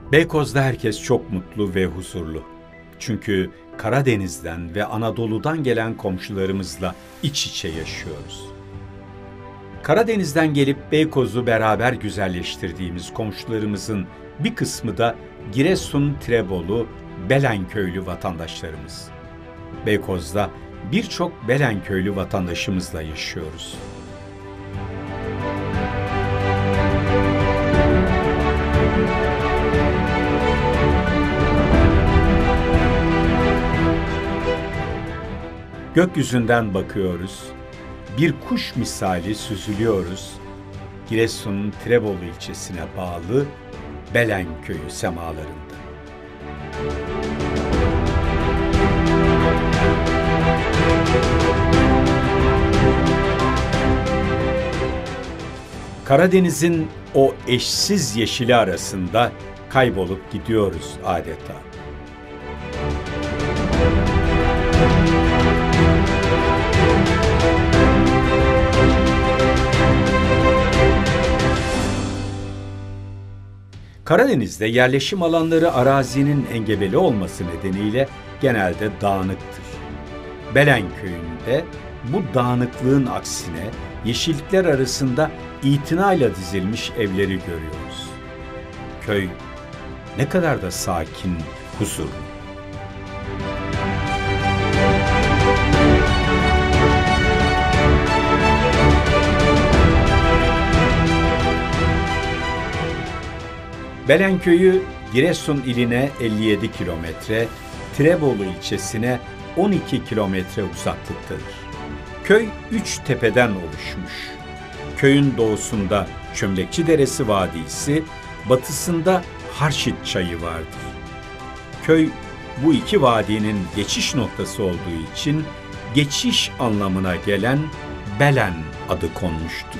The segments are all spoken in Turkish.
Beykoz'da herkes çok mutlu ve huzurlu. Çünkü Karadeniz'den ve Anadolu'dan gelen komşularımızla iç içe yaşıyoruz. Karadeniz'den gelip Beykoz'u beraber güzelleştirdiğimiz komşularımızın bir kısmı da Giresun, Tirebolu, Belenköylü vatandaşlarımız. Beykoz'da birçok Belenköylü vatandaşımızla yaşıyoruz. Gökyüzünden bakıyoruz, bir kuş misali süzülüyoruz, Giresun'un Tirebolu ilçesine bağlı Belenköy'ü semalarında. Karadeniz'in o eşsiz yeşili arasında kaybolup gidiyoruz adeta. Karadeniz'de yerleşim alanları arazinin engebeli olması nedeniyle genelde dağınıktır. Belenköy'ünde bu dağınıklığın aksine yeşillikler arasında itinayla dizilmiş evleri görüyoruz. Köy ne kadar da sakin, huzurlu. Belenköy'ü Giresun iline 57 kilometre, Tirebolu ilçesine 12 kilometre uzaklıktadır. Köy 3 tepeden oluşmuş. Köyün doğusunda Çömlekçi Deresi Vadisi, batısında Harşit Çayı vardır. Köy bu iki vadinin geçiş noktası olduğu için geçiş anlamına gelen Belen adı konmuştur.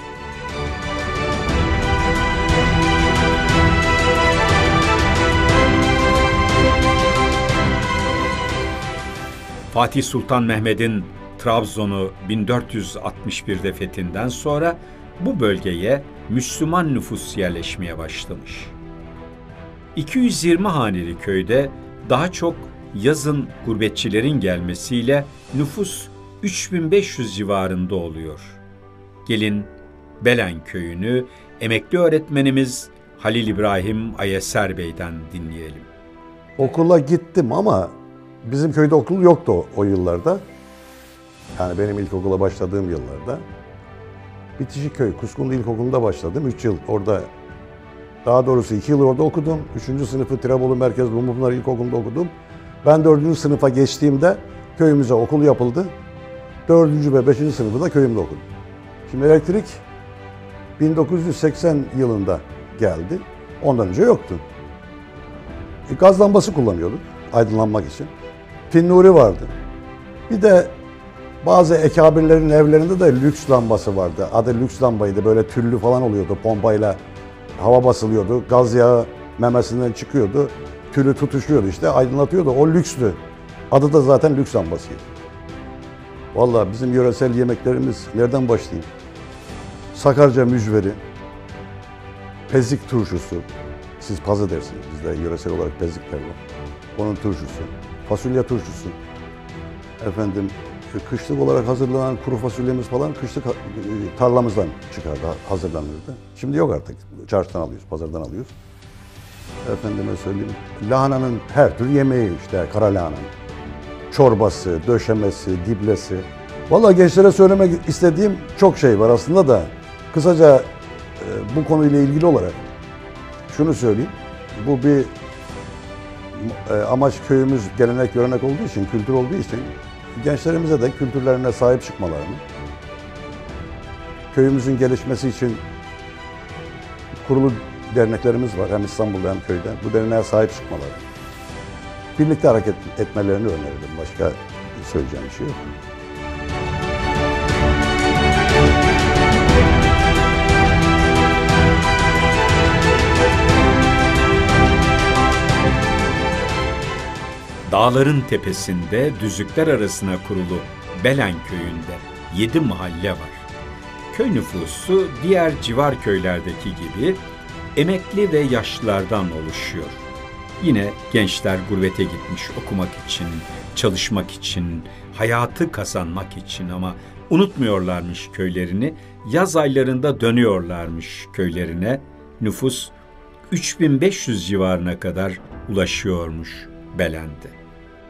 Fatih Sultan Mehmet'in Trabzon'u 1461'de fethinden sonra bu bölgeye Müslüman nüfus yerleşmeye başlamış. 220 haneli köyde daha çok yazın gurbetçilerin gelmesiyle nüfus 3500 civarında oluyor. Gelin Belenköy'ünü emekli öğretmenimiz Halil İbrahim Ayeser Bey'den dinleyelim. Okula gittim ama bizim köyde okul yoktu o yıllarda. Yani benim ilkokula başladığım yıllarda. Bitişik köy, Kuskundu İlkokulu'nda başladım. 3 yıl orada, daha doğrusu 2 yıl orada okudum. 3. sınıfı Tirebolu Merkez Lumupınar İlkokulu'nda okudum. Ben 4. sınıfa geçtiğimde köyümüze okul yapıldı. 4. ve 5. sınıfı da köyümde okudum. Şimdi elektrik 1980 yılında geldi. Ondan önce yoktu. Gaz lambası kullanıyorduk aydınlanmak için. Finnuri vardı. Bir de bazı ekabirlerin evlerinde de lüks lambası vardı. Adı lüks lambaydı. Böyle tüllü falan oluyordu. Pompayla hava basılıyordu. Gaz yağı memesinden çıkıyordu. Tülü tutuşuyordu işte. Aydınlatıyordu. O lükstü. Adı da zaten lüks lambasıydı. Vallahi bizim yöresel yemeklerimiz nereden başlayayım? Sakarca mücveri, pezik turşusu. Siz pazı dersiniz. Bizde yöresel olarak pezik derler. Onun turşusu. Fasulye turşusu. Efendim, kışlık olarak hazırlanan kuru fasulyemiz falan kışlık tarlamızdan çıkardı, hazırlanırdı. Şimdi yok artık. Çarşıdan alıyoruz, pazardan alıyoruz. Efendime söyleyeyim, lahananın her tür yemeği işte, kara lahananın. Çorbası, döşemesi, diblesi. Vallahi gençlere söylemek istediğim çok şey var aslında da. Kısaca bu konuyla ilgili olarak şunu söyleyeyim. Bu bir amaç köyümüz gelenek görenek olduğu için, kültür olduğu için gençlerimize de kültürlerine sahip çıkmalarını, köyümüzün gelişmesi için kurulu derneklerimiz var hem İstanbul'da hem köyde. Bu derneğe sahip çıkmaları, birlikte hareket etmelerini öneririm. Başka söyleyeceğim bir şey yok. Dağların tepesinde düzlükler arasına kurulu Belenköy'ünde 7 mahalle var. Köy nüfusu diğer civar köylerdeki gibi emekli ve yaşlılardan oluşuyor. Yine gençler gurbete gitmiş okumak için, çalışmak için, hayatı kazanmak için ama unutmuyorlarmış köylerini, yaz aylarında dönüyorlarmış köylerine. Nüfus 3500 civarına kadar ulaşıyormuş Belen'de.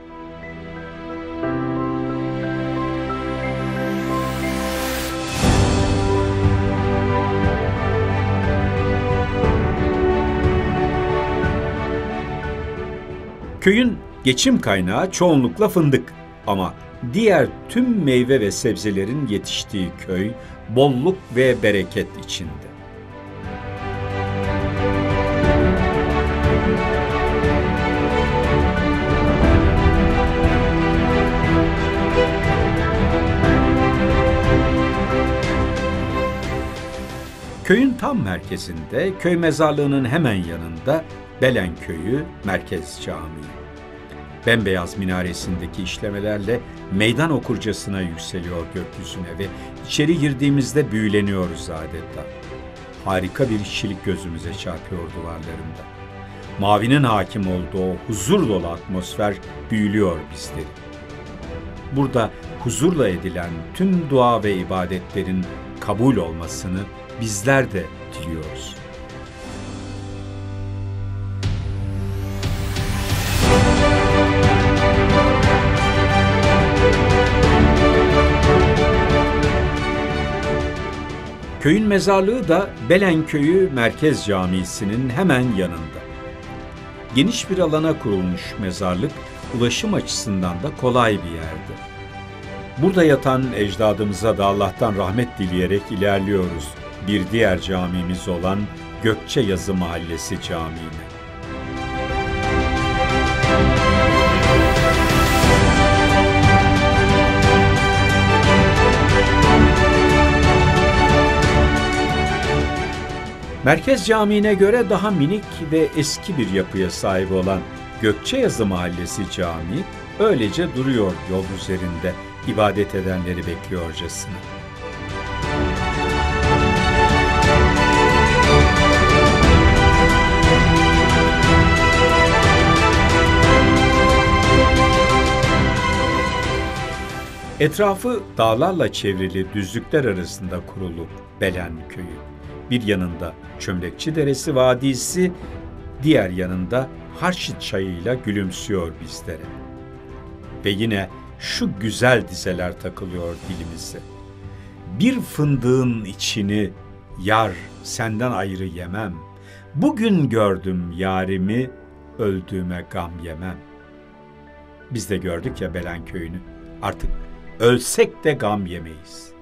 Köyün geçim kaynağı çoğunlukla fındık ama diğer tüm meyve ve sebzelerin yetiştiği köy bolluk ve bereket içinde. Köyün tam merkezinde, köy mezarlığının hemen yanında Belen Köyü Merkez Camii. Bembeyaz minaresindeki işlemelerle meydan okurcasına yükseliyor gökyüzüne ve içeri girdiğimizde büyüleniyoruz adeta. Harika bir işçilik gözümüze çarpıyor duvarlarında. Mavinin hakim olduğu huzur dolu atmosfer büyülüyor bizleri. Burada huzurla edilen tüm dua ve ibadetlerin kabul olmasını bizler de diliyoruz. Köyün mezarlığı da Belen Köyü Merkez Camii'sinin hemen yanında. Geniş bir alana kurulmuş mezarlık, ulaşım açısından da kolay bir yerdi. Burada yatan ecdadımıza da Allah'tan rahmet dileyerek ilerliyoruz bir diğer camimiz olan Gökçeyazı Mahallesi Camii'ne. Merkez Camii'ne göre daha minik ve eski bir yapıya sahip olan Gökçeyazı Mahallesi Camii öylece duruyor yol üzerinde, ibadet edenleri bekliyorcasına. Etrafı dağlarla çevrili düzlükler arasında kurulu Belen Köyü. Bir yanında Çömlekçi Deresi Vadisi, diğer yanında Harşit çayıyla gülümsüyor bizlere. Ve yine şu güzel dizeler takılıyor dilimize. Bir fındığın içini yar senden ayrı yemem. Bugün gördüm yarimi, öldüğüme gam yemem. Biz de gördük ya Belen Köyü'nü. Artık ölsek de gam yemeyiz.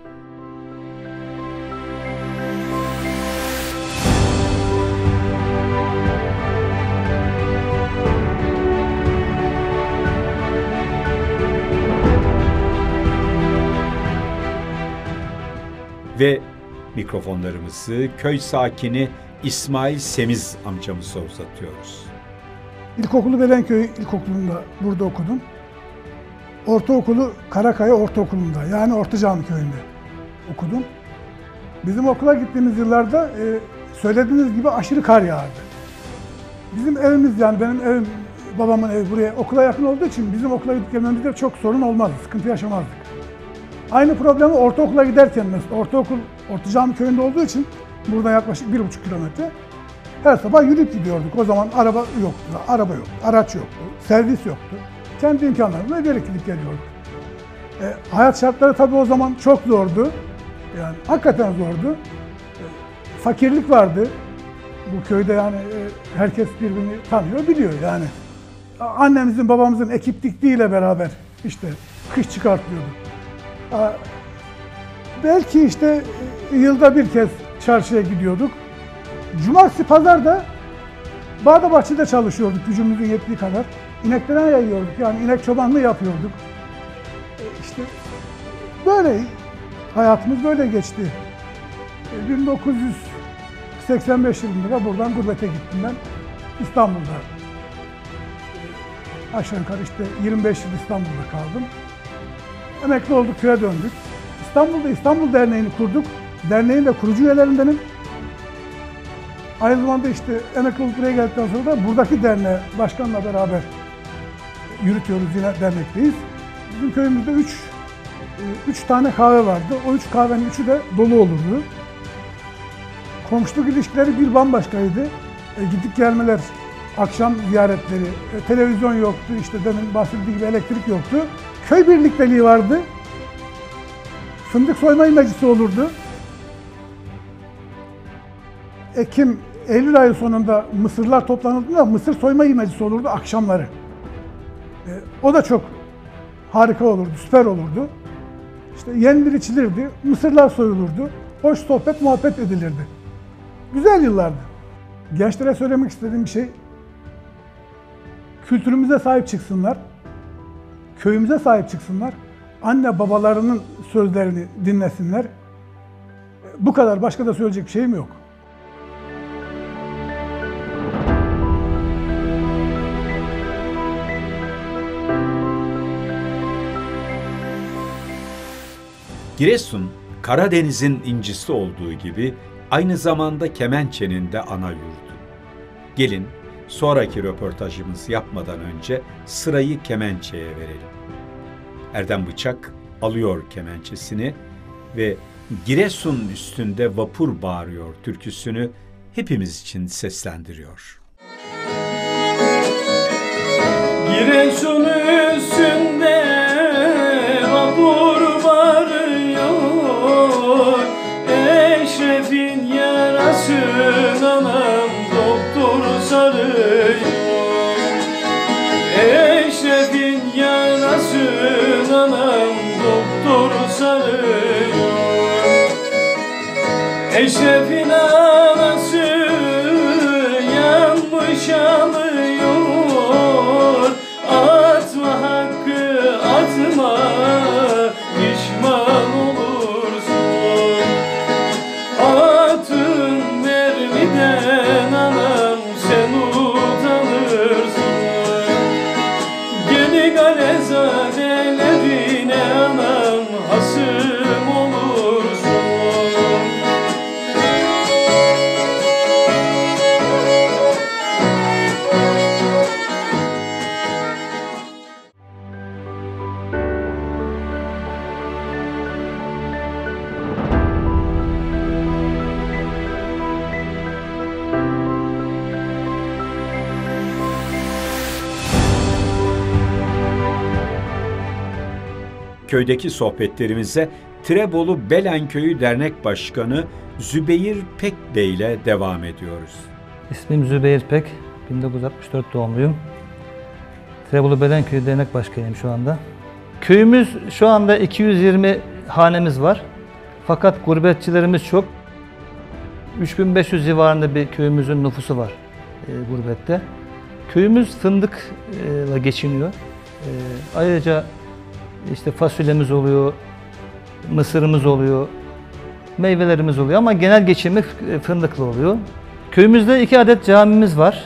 Ve mikrofonlarımızı köy sakini İsmail Semiz amcamıza uzatıyoruz. İlkokulu Belenköy İlkokulu'nda burada okudum. Ortaokulu Karakaya Ortaokulu'nda, yani Ortacami köyünde okudum. Bizim okula gittiğimiz yıllarda söylediğiniz gibi aşırı kar yağardı. Bizim evimiz, yani benim evim, babamın evi buraya okula yakın olduğu için bizim okula gidip gelmemizde çok sorun olmazdı, sıkıntı yaşamazdık. Aynı problemi ortaokula giderken mesela, ortaokul Ortacami köyünde olduğu için buradan yaklaşık 1,5 kilometre her sabah yürüyüp gidiyorduk. O zaman araba yoktu, araç yoktu, servis yoktu. Kendi imkanlarımızla eve gidip geliyorduk. Hayat şartları tabii o zaman çok zordu. Yani hakikaten zordu. Fakirlik vardı. Bu köyde yani herkes birbirini tanıyor, biliyor yani. Annemizin, babamızın ekip diktiğiyle beraber işte kış çıkartıyorduk. Belki işte yılda bir kez çarşıya gidiyorduk. Cumartesi, pazarda Bağdabahçe'de çalışıyorduk gücümüzün yettiği kadar. İneklere yayıyorduk, yani inek çobanlığı yapıyorduk. İşte böyle hayatımız böyle geçti. 1985 yılında da buradan gurbete gittim ben. İstanbul'da aşağı yukarı işte 25 yıl İstanbul'da kaldım. Emekli olduk, köye döndük. İstanbul'da İstanbul Derneği'ni kurduk. Derneğin de kurucu üyelerindenim. Aynı zamanda işte emekli olup buraya geldikten sonra da buradaki derneğe başkanla beraber yürütüyoruz, yine dernekteyiz. Bizim köyümüzde 3 tane kahve vardı. O 3 kahvenin 3'ü de dolu olurdu. Komşuluk ilişkileri bir bambaşkaydı. Gidip gelmeler, akşam ziyaretleri, televizyon yoktu, işte demin bahsettiğim gibi elektrik yoktu. Köy birlikteliği vardı. Fındık soyma meclisi olurdu. Eylül ayı sonunda mısırlar toplanıldığında mısır soyma meclisi olurdu akşamları. O da çok harika olurdu, süper olurdu. İşte yenilir içilirdi, mısırlar soyulurdu, hoş sohbet, muhabbet edilirdi. Güzel yıllardı. Gençlere söylemek istediğim bir şey, kültürümüze sahip çıksınlar, köyümüze sahip çıksınlar, anne babalarının sözlerini dinlesinler. Bu kadar, başka da söyleyecek bir şeyim yok. Giresun, Karadeniz'in incisi olduğu gibi aynı zamanda Kemençe'nin de ana yurdu. Gelin, sonraki röportajımızı yapmadan önce sırayı kemençeye verelim. Erdem Bıçak alıyor kemençesini ve Giresun üstünde vapur bağırıyor türküsünü hepimiz için seslendiriyor. Giresun üstünde vapur bağırıyor, Eşref'in yarasını anam doktor sarıyor. Eşref'in yarasını anam doktor sarıyor. Eşref'in anası yanmış alıyor, atma hakkı atma, pişman olursun. Atın mermiden anam sen utanırsın. Geli galezadelerine anam hasım olursun. Köydeki sohbetlerimize Tirebolu Belenköyü Dernek Başkanı Zübeyir Pek Bey ile devam ediyoruz. İsmim Zübeyir Pek, 1964 doğumluyum. Tirebolu Belenköyü Dernek Başkanıyım şu anda. Köyümüz şu anda 220 hanemiz var. Fakat gurbetçilerimiz çok. 3500 civarında bir köyümüzün nüfusu var gurbette. Köyümüz fındıkla geçiniyor. Ayrıca işte fasulyemiz oluyor, mısırımız oluyor, meyvelerimiz oluyor ama genel geçimi fındıklı oluyor. Köyümüzde 2 adet camimiz var.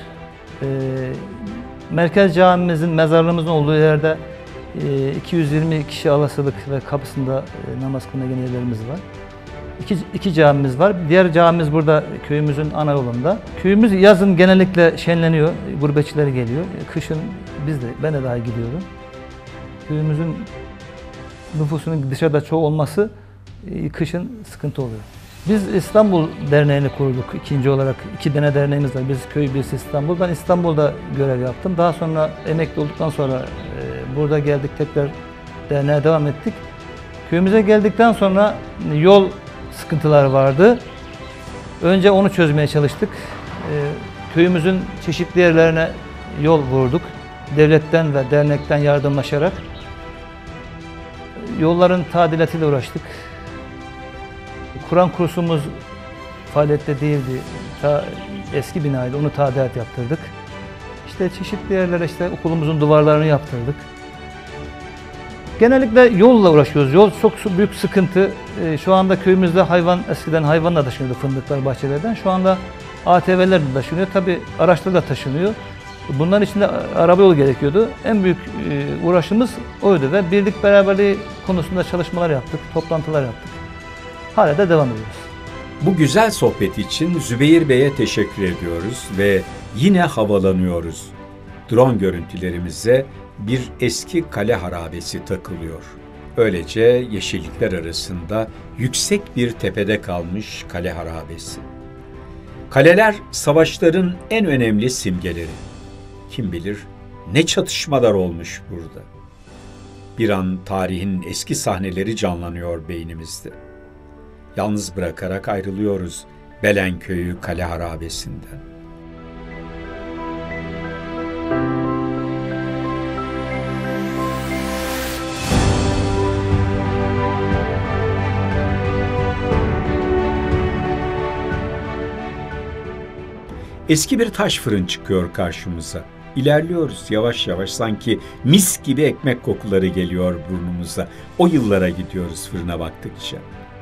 Merkez camimizin, mezarlığımızın olduğu yerde 220 kişi alasılık ve kapısında namaz kılma yerlerimiz var. İki camimiz var. Diğer camimiz burada köyümüzün ana yolunda. Köyümüz yazın genellikle şenleniyor, gurbetçiler geliyor. Kışın ben de daha gidiyorum. Köyümüzün nüfusunun dışarıda çoğu olması kışın sıkıntı oluyor. Biz İstanbul Derneği'ni kurduk ikinci olarak. 2 tane derneğimiz var. Biz köy birisi İstanbul. Ben İstanbul'da görev yaptım. Daha sonra emekli olduktan sonra burada geldik, tekrar derneğe devam ettik. Köyümüze geldikten sonra yol sıkıntıları vardı. Önce onu çözmeye çalıştık. Köyümüzün çeşitli yerlerine yol vurduk. Devletten ve dernekten yardımlaşarak yolların tadilatıyla uğraştık. Kur'an kursumuz faaliyette değildi. Eski binaydı, onu tadilat yaptırdık. İşte çeşitli yerlere okulumuzun duvarlarını yaptırdık. Genellikle yolla uğraşıyoruz. Yol çok büyük sıkıntı. Şu anda köyümüzde eskiden hayvanla taşınıyordu fındıklar bahçelerden. Şu anda ATV'ler de taşınıyor. Tabii araçlar da taşınıyor. Bunların için de araba yolu gerekiyordu. En büyük uğraşımız oydu ve birlik beraberliği konusunda çalışmalar yaptık, toplantılar yaptık. Hala da devam ediyoruz. Bu güzel sohbet için Zübeyir Bey'e teşekkür ediyoruz ve yine havalanıyoruz. Drone görüntülerimize bir eski kale harabesi takılıyor. Öylece yeşillikler arasında yüksek bir tepede kalmış kale harabesi. Kaleler savaşların en önemli simgeleri. Kim bilir ne çatışmalar olmuş burada. Bir an tarihin eski sahneleri canlanıyor beynimizde. Yalnız bırakarak ayrılıyoruz Belenköy'ü kale harabesinden. Eski bir taş fırın çıkıyor karşımıza. İlerliyoruz yavaş yavaş, sanki mis gibi ekmek kokuları geliyor burnumuza. O yıllara gidiyoruz fırına baktıkça.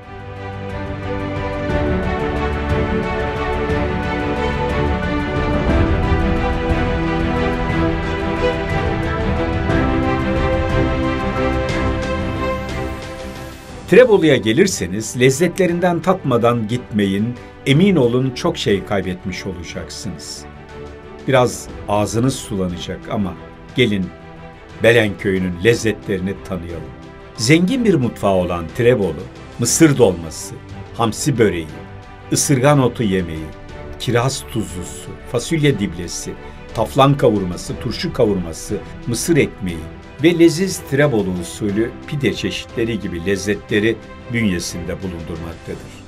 Tirebolu'ya gelirseniz lezzetlerinden tatmadan gitmeyin, emin olun çok şey kaybetmiş olacaksınız. Biraz ağzınız sulanacak ama gelin Belenköy'ünün lezzetlerini tanıyalım. Zengin bir mutfağı olan Tirebolu, mısır dolması, hamsi böreği, ısırgan otu yemeği, kiraz tuzlusu, fasulye diblesi, taflan kavurması, turşu kavurması, mısır ekmeği ve leziz Tirebolu usulü pide çeşitleri gibi lezzetleri bünyesinde bulundurmaktadır.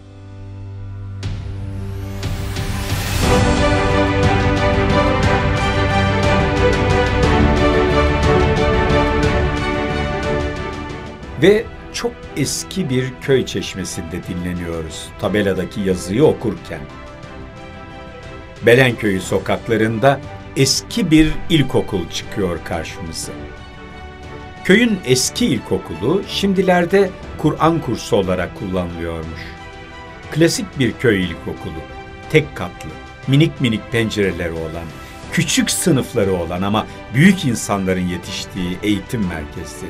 Ve çok eski bir köy çeşmesinde dinleniyoruz tabeladaki yazıyı okurken. Belenköy'ü sokaklarında eski bir ilkokul çıkıyor karşımıza. Köyün eski ilkokulu şimdilerde Kur'an kursu olarak kullanılıyormuş. Klasik bir köy ilkokulu, tek katlı, minik minik pencereleri olan, küçük sınıfları olan ama büyük insanların yetiştiği eğitim merkezleri.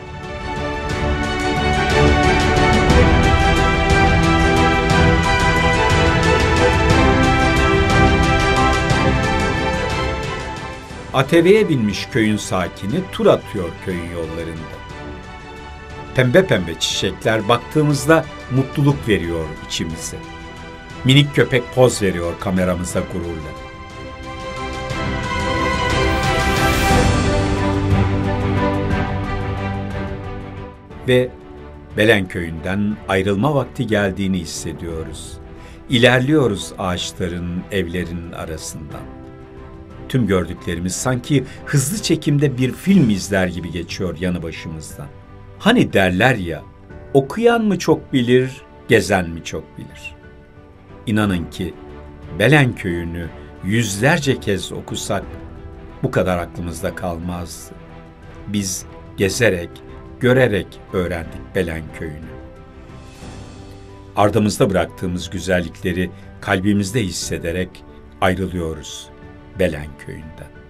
ATV'ye binmiş köyün sakini tur atıyor köyün yollarında. Pembe pembe çiçekler baktığımızda mutluluk veriyor içimize. Minik köpek poz veriyor kameramıza gururla. Ve Belenköy'ünden ayrılma vakti geldiğini hissediyoruz. İlerliyoruz ağaçların, evlerin arasından. Tüm gördüklerimiz sanki hızlı çekimde bir film izler gibi geçiyor yanı başımızdan. Hani derler ya, okuyan mı çok bilir, gezen mi çok bilir. İnanın ki Belenköy'ünü yüzlerce kez okusak bu kadar aklımızda kalmazdı. Biz gezerek, görerek öğrendik Belenköy'ünü. Ardımızda bıraktığımız güzellikleri kalbimizde hissederek ayrılıyoruz Belenköy'ünden.